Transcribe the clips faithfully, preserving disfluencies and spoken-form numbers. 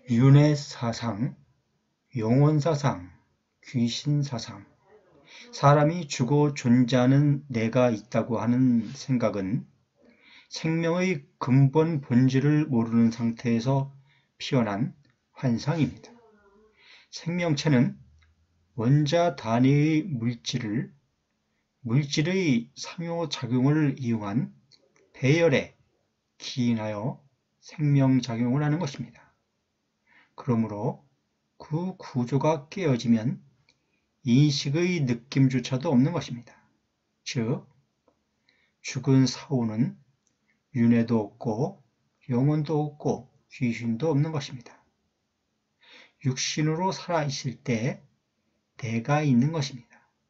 윤회사상, 영혼사상, 귀신사상, 사람이 죽어 존재하는 내가 있다고 하는 생각은 생명의 근본 본질을 모르는 상태에서 피어난 환상입니다. 생명체는 원자 단위의 물질을 물질의 상호작용을 이용한 배열에 기인하여 생명작용을 하는 것입니다. 그러므로 그 구조가 깨어지면 인식의 느낌조차도 없는 것입니다. 즉, 죽은 사후는 윤회도 없고 영혼도 없고 귀신도 없는 것입니다. 육신으로 살아있을 때 내가 있는 것입니다.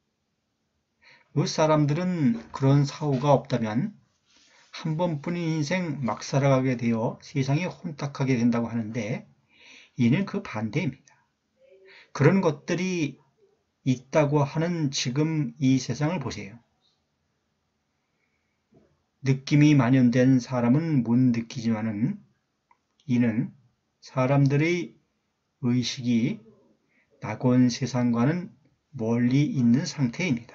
그 사람들은 그런 사후가 없다면 한 번뿐인 인생 막 살아가게 되어 세상에 혼탁하게 된다고 하는데 이는 그 반대입니다. 그런 것들이 있다고 하는 지금 이 세상을 보세요. 느낌이 만연된 사람은 못 느끼지만은 이는 사람들의 의식이 낙원 세상과는 멀리 있는 상태입니다.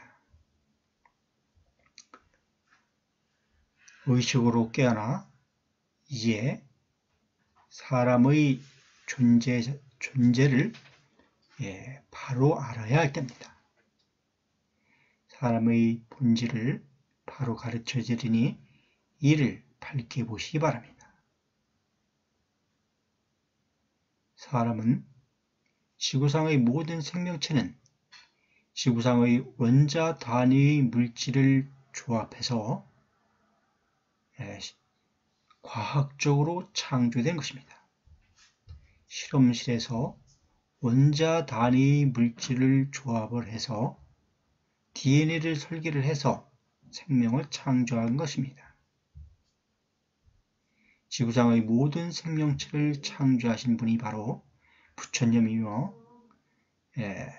의식으로 깨어나 이제 사람의 존재, 존재를 예, 바로 알아야 할 때입니다. 사람의 본질을 바로 가르쳐 드리니 이를 밝게 보시기 바랍니다. 사람은 지구상의 모든 생명체는 지구상의 원자 단위의 물질을 조합해서 예, 과학적으로 창조된 것입니다. 실험실에서 원자 단위의 물질을 조합을 해서 디엔에이를 설계를 해서 생명을 창조한 것입니다. 지구상의 모든 생명체를 창조하신 분이 바로 부처님이며 예,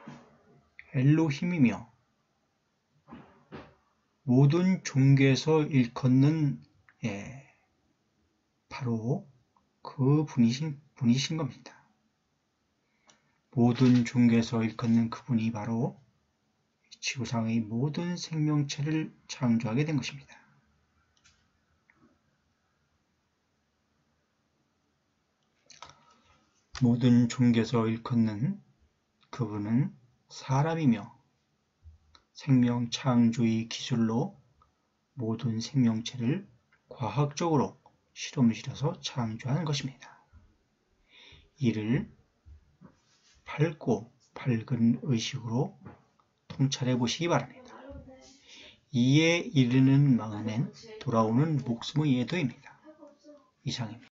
엘로힘이며 모든 종교에서 일컫는 예, 바로 그 분이신, 분이신 겁니다. 모든 종교에서 일컫는 그분이 바로 지구상의 모든 생명체를 창조하게 된 것입니다. 모든 종교에서 일컫는 그분은 사람이며 생명 창조의 기술로 모든 생명체를 과학적으로 실험실에서 창조하는 것입니다. 이를 밝고 밝은 의식으로 통찰해 보시기 바랍니다. 이에 이르는 마음엔 돌아오는 목숨의 예도입니다. 이상입니다.